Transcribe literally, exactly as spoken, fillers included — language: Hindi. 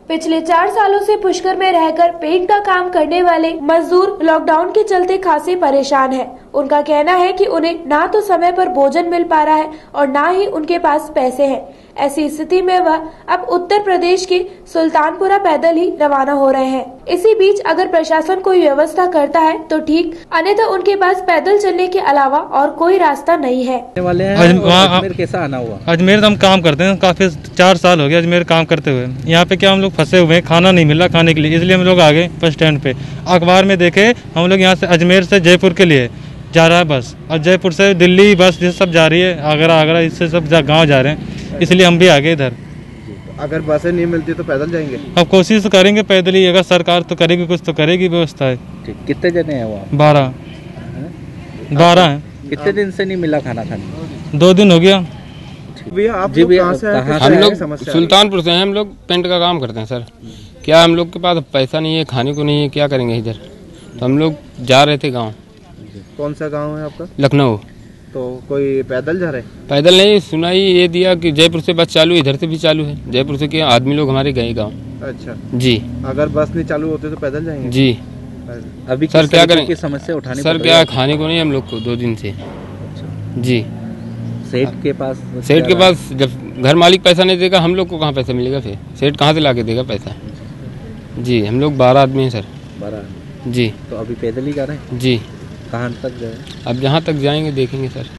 पिछले चार सालों से पुष्कर में रहकर पेंट का काम करने वाले मजदूर लॉकडाउन के चलते खासे परेशान हैं। उनका कहना है कि उन्हें ना तो समय पर भोजन मिल पा रहा है और ना ही उनके पास पैसे हैं। ऐसी स्थिति में वह अब उत्तर प्रदेश के सुल्तानपुरा पैदल ही रवाना हो रहे हैं। इसी बीच अगर प्रशासन कोई व्यवस्था करता है तो ठीक, अन्यथा उनके पास पैदल चलने के अलावा और कोई रास्ता नहीं है। वाले हैं अजमेर कैसा आना हुआ? अजमेर हम काम करते हैं, काफी चार साल हो गए अजमेर काम करते हुए। यहाँ पे क्या हम लोग फंसे हुए हैं, खाना नहीं मिल रहा खाने के लिए, इसलिए हम लोग आ गए बस स्टैंड पे। अखबार में देखे हम लोग यहाँ से अजमेर से जयपुर के लिए जा रहा है बस, और जयपुर से दिल्ली बस ये सब जा रही है, आगरा आगरा इससे सब गाँव जा रहे हैं, इसलिए हम भी आ गए इधर। अगर बसें नहीं मिलती तो पैदल जाएंगे? अब कोशिश तो करेंगे पैदल ही, अगर सरकार तो करेगी कुछ तो करेगी व्यवस्था है। कितने जने हैं वहाँ? बारह बारह हैं। कितने दिन से नहीं मिला खाना खाने? दो दिन हो गया। भैया आप जी भैया हम लोग सुल्तानपुर से हैं, हम लोग पेंट का काम करते हैं सर। क्या हम लोग के पास पैसा नहीं है, खाने को नहीं है, क्या करेंगे इधर? तो हम लोग जा रहे थे गांव। कौन सा गांव है आपका? लखनऊ। तो कोई पैदल जा रहे? पैदल नहीं, सुनाई ये दिया कि जयपुर से बस चालू, इधर से भी चालू है। जयपुर से क्या आदमी लोग हमारे गए गाँव। अच्छा जी। अगर बस नहीं चालू होते तो पैदल जाएंगे? जी। अभी सर क्या करें, समस्या उठानी सर क्या खाने को नहीं हम लोग को दो दिन से। जी। सेठ के पास सेठ के पास जब घर मालिक पैसा नहीं देगा, हम लोग को कहाँ पैसा मिलेगा? फिर सेठ कहाँ से ला के देगा पैसा? जी, हम लोग बारह आदमी हैं सर। बारह? जी। तो अभी पैदल ही जा रहे हैं? जी। कहाँ तक जाए? अब जहाँ तक जाएंगे देखेंगे सर।